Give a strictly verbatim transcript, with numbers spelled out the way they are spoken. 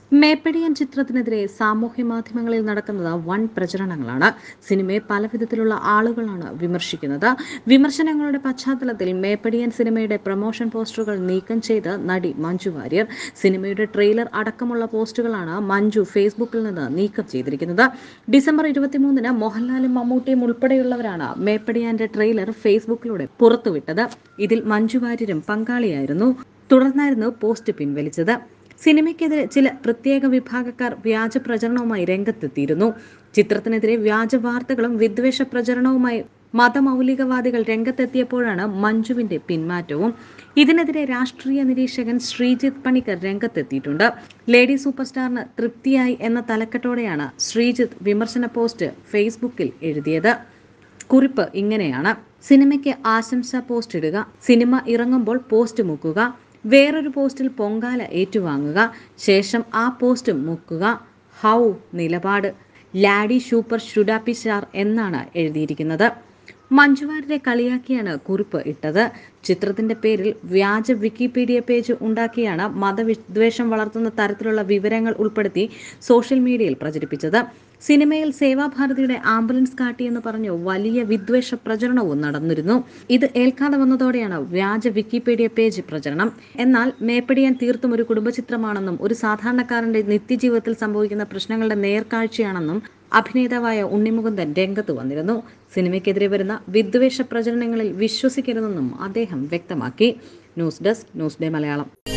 മേപ്പടിയൻ ചിത്രത്തിനെതിരെ സാമൂഹ്യ മാധ്യമങ്ങളിൽ നടക്കുന്നത് വൻ പ്രചരണങ്ങളാണ്. സിനിമയെ പല വിധത്തിലുള്ള ആളുകളാണ് വിമർശിക്കുന്നത്. വിമർശനങ്ങളുടെ പശ്ചാത്തലത്തിൽ മേപ്പടിയൻ സിനിമയുടെ പ്രൊമോഷൻ പോസ്റ്ററുകൾ നീക്കം ചെയ്ത് നടി മഞ്ജു വാര്യർ. സിനിമയുടെ ട്രെയിലർ അടക്കമുള്ള പോസ്റ്റുകളാണ് മഞ്ജു ഫേസ്ബുക്കിൽ നിന്ന് നീക്കം ചെയ്തിരിക്കുന്നത്. ഡിസംബർ ഇരുപത്തിമൂന്നിന് മോഹൻലാലും മമ്മൂട്ടിയും ഉൾപ്പെടെയുള്ളവരാണ് മേപ്പടിയാന്റെ ട്രെയിലർ ഫേസ്ബുക്കിലൂടെ പുറത്തുവിട്ടത്. ഇതിൽ മഞ്ജു വാര്യരും പങ്കാളിയായിരുന്നു. തുടർന്നായിരുന്നു പോസ്റ്റ് പിൻവലിച്ചത്. സിനിമയ്ക്കെതിരെ ചില പ്രത്യേക വിഭാഗക്കാർ വ്യാജ പ്രചരണവുമായി രംഗത്തെത്തിയിരുന്നു. ചിത്രത്തിനെതിരെ വ്യാജ വാർത്തകളും വിദ്വേഷ പ്രചരണവുമായി മതമൗലികവാദികൾ രംഗത്തെത്തിയപ്പോഴാണ് മഞ്ജുവിന്റെ പിന്മാറ്റവും. ഇതിനെതിരെ രാഷ്ട്രീയ നിരീക്ഷകൻ ശ്രീജിത്ത് പണിക്കർ രംഗത്തെത്തിയിട്ടുണ്ട്. ലേഡി സൂപ്പർ സ്റ്റാറിന് തൃപ്തിയായി എന്ന തലക്കെട്ടോടെയാണ് ശ്രീജിത്ത് വിമർശന പോസ്റ്റ് ഫേസ്ബുക്കിൽ എഴുതിയത്. കുറിപ്പ് ഇങ്ങനെയാണ്: സിനിമയ്ക്ക് ആശംസ പോസ്റ്റ് ഇടുക, സിനിമ ഇറങ്ങുമ്പോൾ പോസ്റ്റ് മുക്കുക, വേറൊരു പോസ്റ്റിൽ പൊങ്കാല ഏറ്റുവാങ്ങുക, ശേഷം ആ പോസ്റ്റ് മുക്കുക. ഹൗ നിലപാട് ലാഡി സൂപ്പർ ഷുഡാപ്പി സ്റ്റാർ എന്നാണ് എഴുതിയിരിക്കുന്നത്. മഞ്ജുവാര്യരെ കളിയാക്കിയാണ് കുറിപ്പ് ഇട്ടത്. ചിത്രത്തിന്റെ പേരിൽ വ്യാജ വിക്കിപീഡിയ പേജ് ഉണ്ടാക്കിയാണ് മതവിദ്വേഷം വളർത്തുന്ന തരത്തിലുള്ള വിവരങ്ങൾ ഉൾപ്പെടുത്തി സോഷ്യൽ മീഡിയയിൽ പ്രചരിപ്പിച്ചത്. സിനിമയിൽ സേവാഭാരതിയുടെ ആംബുലൻസ് കാട്ടിയെന്ന് പറഞ്ഞു വലിയ വിദ്വേഷ പ്രചരണവും നടന്നിരുന്നു. ഇത് ഏൽക്കാതെ വന്നതോടെയാണ് വ്യാജ വിക്കിപീഡിയ പേജ് പ്രചരണം. എന്നാൽ മേപ്പടിയാൻ തീർത്തും ഒരു കുടുംബചിത്രമാണെന്നും ഒരു സാധാരണക്കാരന്റെ നിത്യജീവിതത്തിൽ സംഭവിക്കുന്ന പ്രശ്നങ്ങളുടെ നേർക്കാഴ്ചയാണെന്നും അഭിനേതാവായ ഉണ്ണിമുകുന്ദൻ രംഗത്ത് വന്നിരുന്നു. സിനിമയ്ക്കെതിരെ വരുന്ന വിദ്വേഷ പ്രചരണങ്ങളിൽ വിശ്വസിക്കരുതെന്നും അദ്ദേഹം വ്യക്തമാക്കി. News desk, news day Malayalam.